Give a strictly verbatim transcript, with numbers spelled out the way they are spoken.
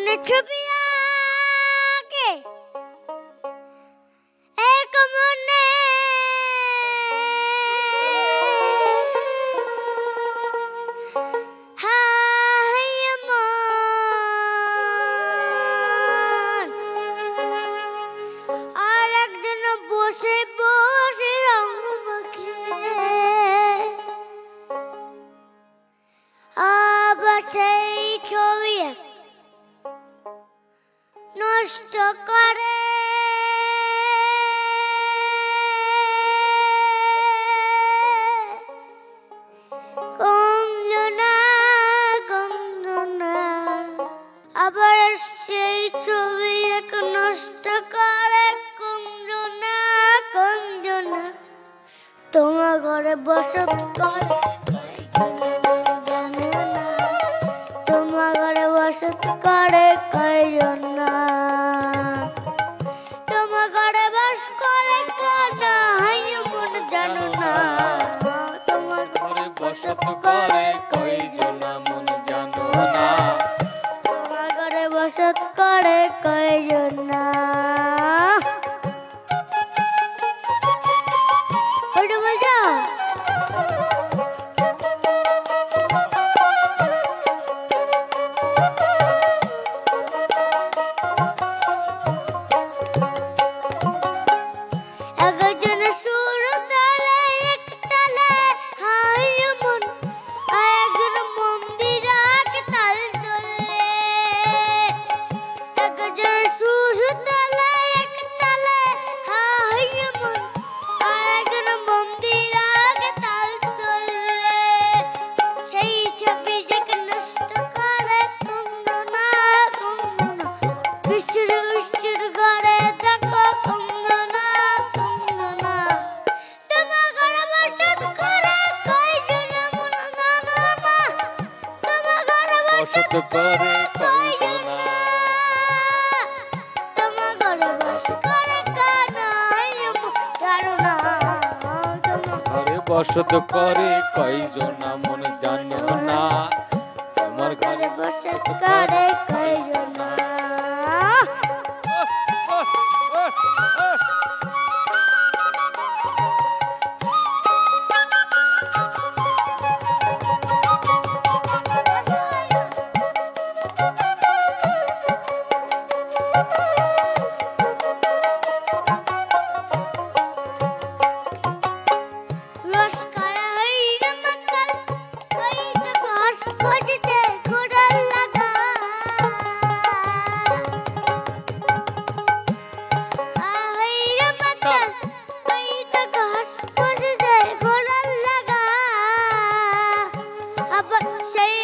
মনে ছবি আঁকে এক মনে হাই মন আর একজন বসে বসে রং মাখে আবার সেই ছবি নষ্ট করে কঞ্জনা কঞ্জনা আবার সেই ছবি এক নষ্ট করে কঞ্জনা কঞ্জনা তোমার ঘরে বসত করে জানে না তোমার ঘরে বসত করে কয়জন না তোমার ঘরে বাস করে কানা হাই মন জানো না তোমার ঘরে বসত করে কয়জন মন জানো না তোমার ঘরে বসত করে কয়জন না ওইটা বল যা করে কয়জনা তোমার ঘরে বস করে কানা জানো না তোমার ঘরে বসত করে কয়জনা মন জানো না তোমার ঘরে বসত করে কয়জনা say